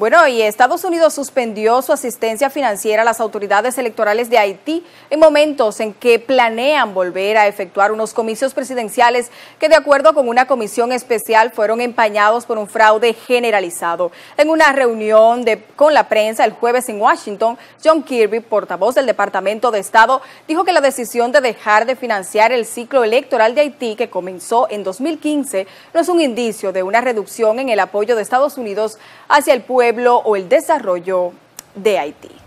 Bueno, y Estados Unidos suspendió su asistencia financiera a las autoridades electorales de Haití en momentos en que planean volver a efectuar unos comicios presidenciales que, de acuerdo con una comisión especial, fueron empañados por un fraude generalizado. En una reunión con la prensa el jueves en Washington, John Kirby, portavoz del Departamento de Estado, dijo que la decisión de dejar de financiar el ciclo electoral de Haití, que comenzó en 2015, no es un indicio de una reducción en el apoyo de Estados Unidos hacia el pueblo o el desarrollo de Haití.